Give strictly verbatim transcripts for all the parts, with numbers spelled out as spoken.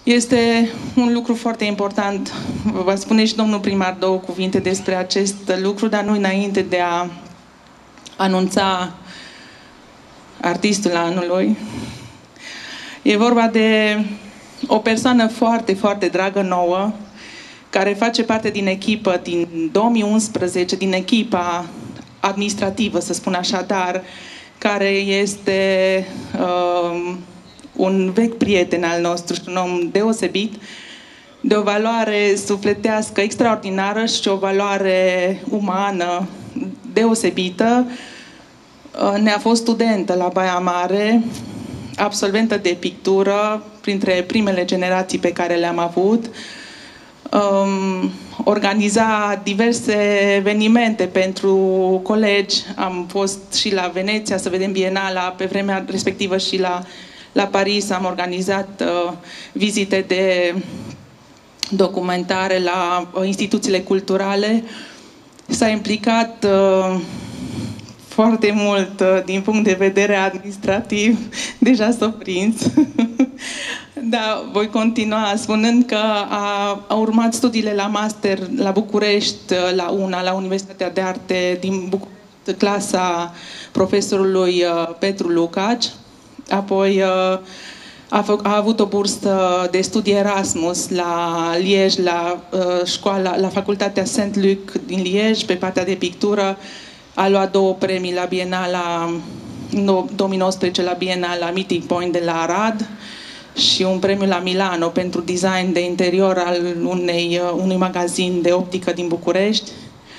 Este un lucru foarte important. Vă spune și domnul primar două cuvinte despre acest lucru, dar nu înainte de a anunța artistul anului. E vorba de o persoană foarte, foarte dragă nouă, care face parte din echipă din două mii unsprezece, din echipa administrativă, să spun așa, dar care este uh, un vechi prieten al nostru și un om deosebit, de o valoare sufletească extraordinară și o valoare umană deosebită. Uh, ne-a fost studentă la Baia Mare, absolventă de pictură, printre primele generații pe care le-am avut. Um, organiza diverse evenimente pentru colegi. Am fost și la Veneția să vedem Bienala, pe vremea respectivă și la, la Paris am organizat uh, vizite de documentare la uh, instituțiile culturale. S-a implicat uh, foarte mult uh, din punct de vedere administrativ. Deja s-a prins. Da, voi continua spunând că a, a urmat studiile la master la București, la UNA, la Universitatea de Arte din București, clasa profesorului uh, Petru Lucaci. Apoi uh, a, fă, a avut o bursă de studii Erasmus la Liege, la uh, școala, la Facultatea Saint-Luc din Liege, pe partea de pictură. A luat două premii la Bienala, două mii nouăsprezece la Bienala Meeting Point de la Arad și un premiu la Milano pentru design de interior al unei, unui magazin de optică din București.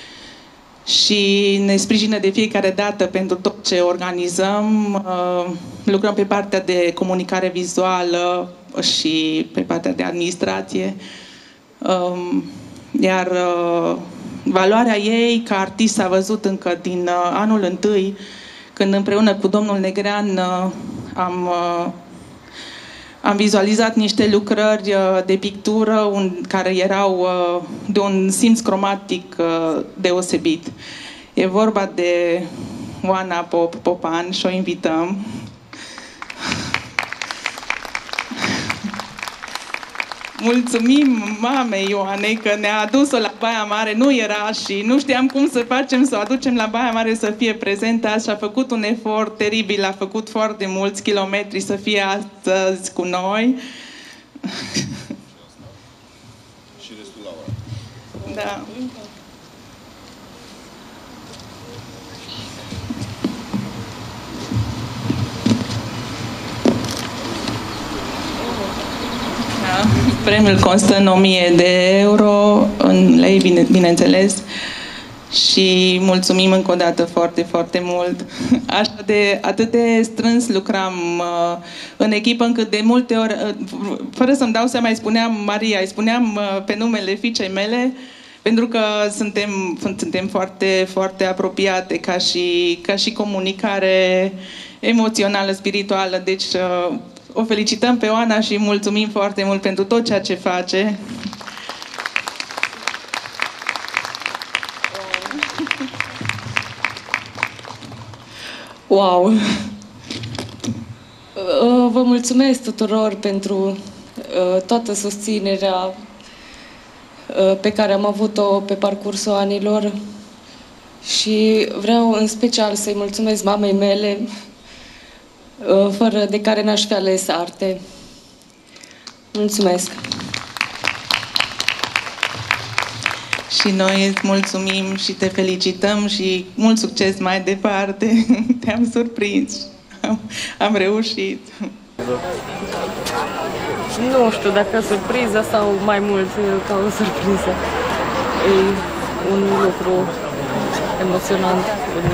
Și ne sprijină de fiecare dată pentru tot ce organizăm. Lucrăm pe partea de comunicare vizuală și pe partea de administrație. Iar valoarea ei ca artist s-a văzut încă din anul întâi, când împreună cu domnul Negrean am Am vizualizat niște lucrări de pictură un, care erau de un simț cromatic deosebit. E vorba de Oana Pop, Popan și o invităm. Mulțumim mamei Ioanei că ne-a adus-o la Baia Mare. Nu era și nu știam cum să facem să o aducem la Baia Mare să fie prezentă azi și a făcut un efort teribil, a făcut foarte mulți kilometri să fie astăzi cu noi. Și restul la ora. Da. Premiul constă în o mie de euro, în lei, bine, bineînțeles, și mulțumim încă o dată foarte, foarte mult. Așa de, atât de strâns lucram uh, în echipă, încât de multe ori, uh, fără să-mi dau seama, îi spuneam Maria, îi spuneam uh, pe numele fiicei mele, pentru că suntem, suntem foarte, foarte apropiate ca și, ca și comunicare emoțională, spirituală, deci uh, o felicităm pe Oana și mulțumim foarte mult pentru tot ceea ce face. Wow! Vă mulțumesc tuturor pentru toată susținerea pe care am avut-o pe parcursul anilor și vreau în special să-i mulțumesc mamei mele, fără de care n-aș fi ales arte. Mulțumesc! Și noi îți mulțumim și te felicităm și mult succes mai departe. Te-am surprins. Am, am reușit. Nu știu dacă surpriză sau mai mult ca o surpriză. E un lucru emoționant în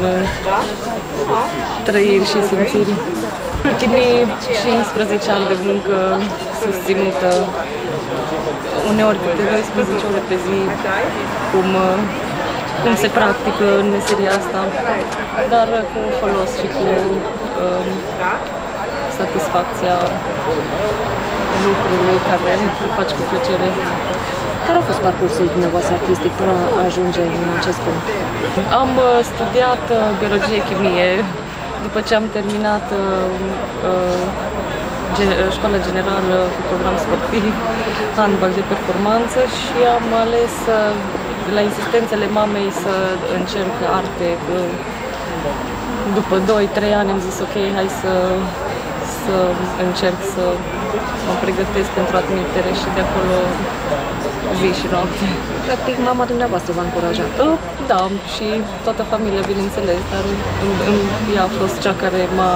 trăiri și simțiri. Ultimii cincisprezece ani de muncă susținută, uneori câte doisprezece ore pe zi, cum, cum se practică în meseria asta, dar cu folos și cu um, satisfacția lucrului care îl faci cu plăcere. Care a fost parcursul dumneavoastră artistic până a ajunge în acest punct? Am studiat biologie-chimie. După ce am terminat uh, uh, școala generală cu program sportiv, handbal de performanță și am ales la insistențele mamei să încerc arte. După doi trei ani am zis ok, hai să, să încerc să mă pregătesc pentru admitere și de acolo zi și noapte. Practic, mama dumneavoastră v-a încurajat? Da, și toată familia, bineînțeles, dar ea a fost cea care m-a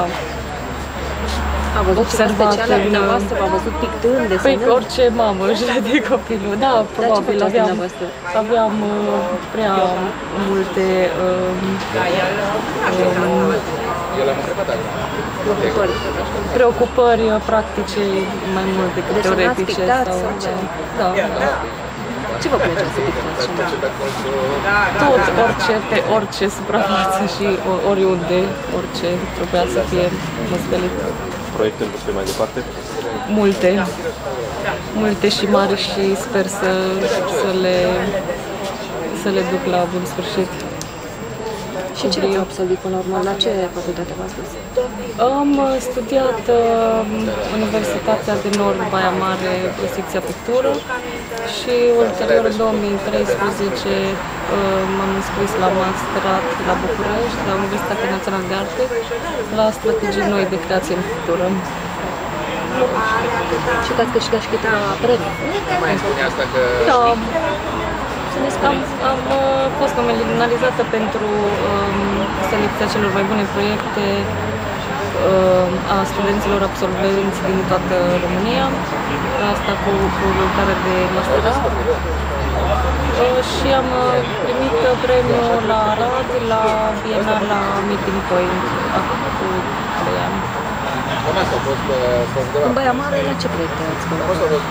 A văzut observat ceva special la dumneavoastră? V-a văzut pictând, desenând? Păi orice mamă își vede copilul, da, probabil aveam, aveam uh, prea multe uh, um, preocupări. preocupări practice mai mult decât Desenați, teoretice. pictați Sau, sau ce? da, da. Ce vă plăcea să pictați? Tot, orice, pe orice suprafață și oriunde, orice trebuia să fie măspelit. Proiecte îmi mai departe? Multe, multe și mari și sper să, să, le, să le duc la bun sfârșit. Și ce ați absolvit până la urmă? La ce facultate v-ați dus? Am studiat uh, Universitatea de Nord, Baia Mare, secția pictură și ulterior în două mii treisprezece uh, m-am înscris la masterat la București, la Universitatea Națională de Arte, la strategii noi de creație în pictură. Și că ați câștigat și câteva premii. Mai spune asta că... Da. Am, am uh, fost nominalizată pentru um, selecția celor mai bune proiecte uh, a studenților absolvenți din toată România, asta cu, cu lucrare de masterat. Uh, și am uh, primit premiul la Arad, la Bienal, la Meeting Point, acum cu trei ani. În Baia Mare, la ce proiecte ați colaborat?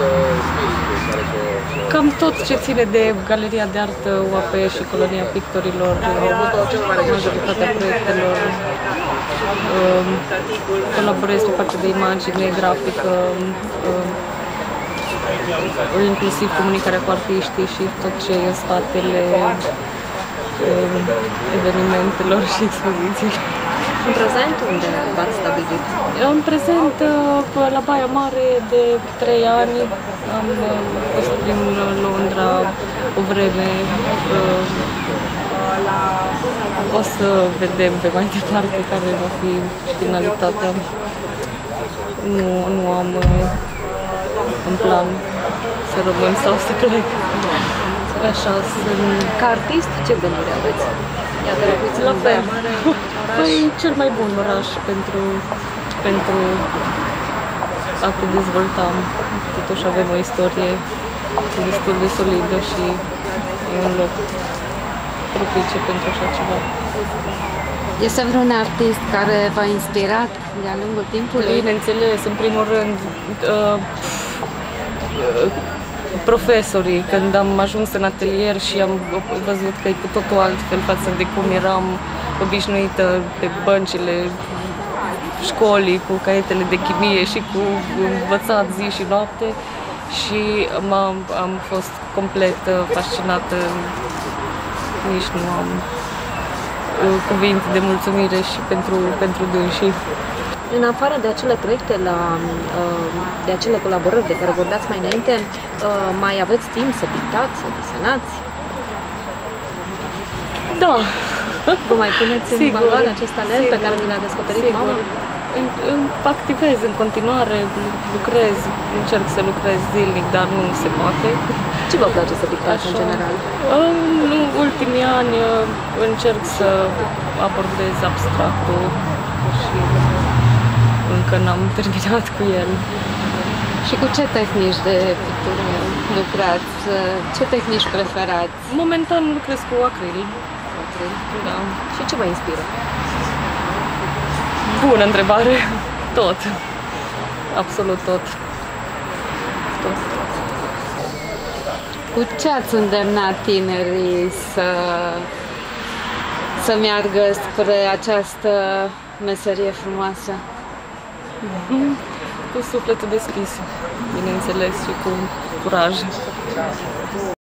Cam tot ce ține de Galeria de Artă U A P și Colonia Pictorilor, majoritatea proiectelor. Colaborez pe partea de imagine, grafică, inclusiv comunicarea cu artiștii și tot ce e în spatele evenimentelor și expozițiilor. În prezent, unde v-ați stabilit? În prezent, la Baia Mare, de trei ani, am fost prin Londra o vreme. O să vedem pe mai departe care va fi finalitatea. Nu, nu am în plan să rămân sau să plec. Așa, sunt... Ca artist, ce gânduri aveți? Iată, locuiți La în fel. Baia Mare, Păi, cel mai bun oraș pentru, pentru a te dezvolta. Totuși avem o istorie destul de solidă și e un loc propice pentru așa ceva. Este vreun artist care v-a inspirat de-a lungul timpului? Bineînțeles, în primul rând, uh, profesorii, când am ajuns în atelier și am văzut că e cu totul altfel față de cum eram obișnuită pe băncile școlii, cu caietele de chimie și cu învățat zi și noapte și am am fost complet fascinată, nici nu am cuvinte de mulțumire și pentru, pentru dânsii. În afară de acele proiecte, la, de acele colaborări de care vorbeați mai înainte, mai aveți timp să pictați, să desenați? Da. Vă mai puneți în valoare acest talent pe care vi l-a descoperit mama? Activez în continuare, lucrez, încerc să lucrez zilnic, dar nu se poate. Ce vă place să pictați în general? În ultimii ani încerc să abordez abstractul și încă n-am terminat cu el. Și cu ce tehnici de pictură lucrați? Ce tehnici preferați? Momentan lucrez cu acril. Acril? Da. Și ce vă inspiră? Bună întrebare. Tot. Absolut tot. Tot. Cu ce ați îndemnat tinerii să, să meargă spre această meserie frumoasă? Cu sufletul deschis, bineînțeles, și cu curaj.